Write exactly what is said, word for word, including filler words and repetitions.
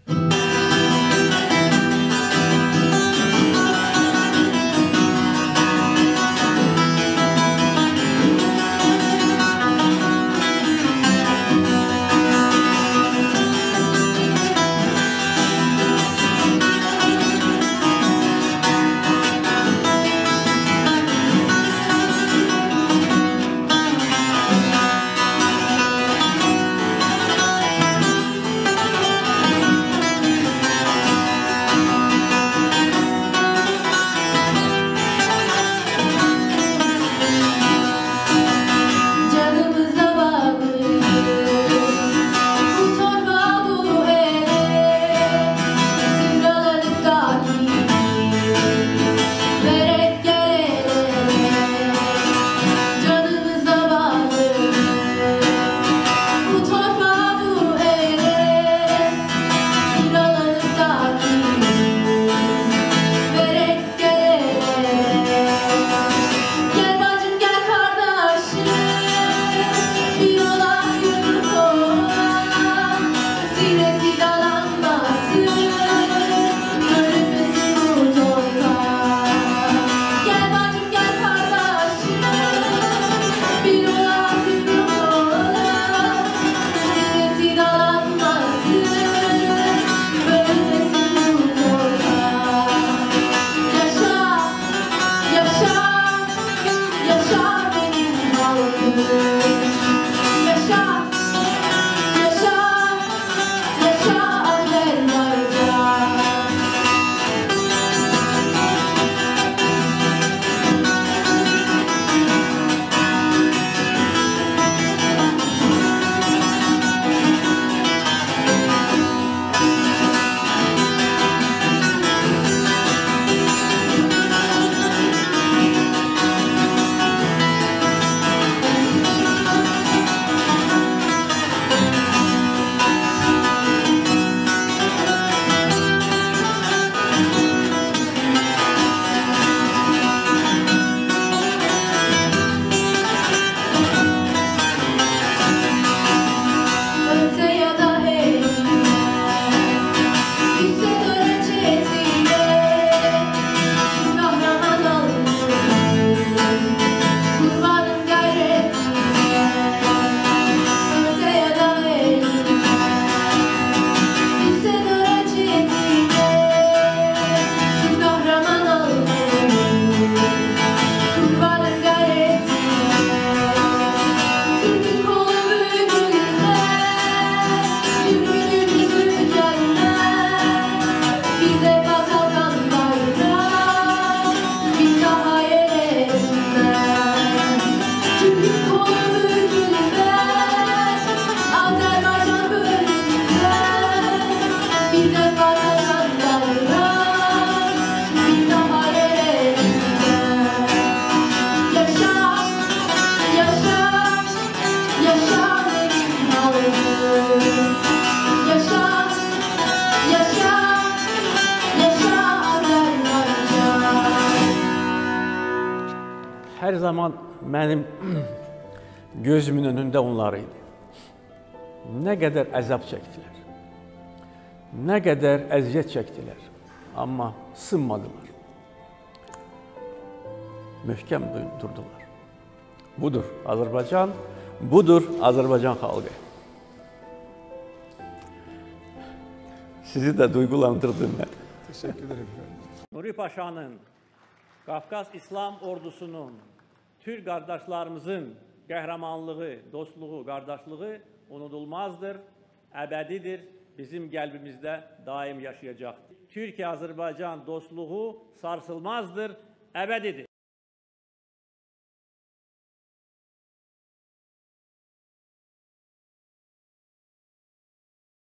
Her zaman benim gözümün önünde onlarıydı. Ne kadar azap çektiler. Ne kadar eziyet çektiler. Ama sınmadılar. Möhkem durdular. Budur Azerbaycan, budur Azerbaycan halkı. Sizi de duygulandırdım ben. Teşekkür ederim. Nuri Paşa'nın, Qafqaz İslam ordusunun, Türk kardeşlerimizin qəhrəmanlığı, dostluğu, qardaşlığı unudulmazdır, əbədidir, bizim qəlbimizdə daim yaşayacaqdır. Türkiye-Azerbaycan dostluğu sarsılmazdır, əbədidir.